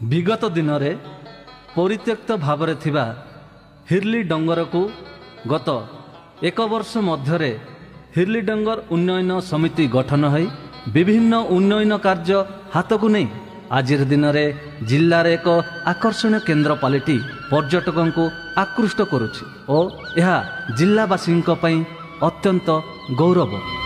विगत दिन में परित्यक्त भाव हिरली डंगर को गत एक वर्ष मध्य हिरली डंगर उन्नयन समिति गठन हो विभिन्न उन्नयन कार्य हाथ को नहीं आज दिन में जिल्लार एक आकर्षण केन्द्र पलटि पर्यटकों को आकृष्ट करुछि और यह जिल्लावासी अत्यंत गौरव।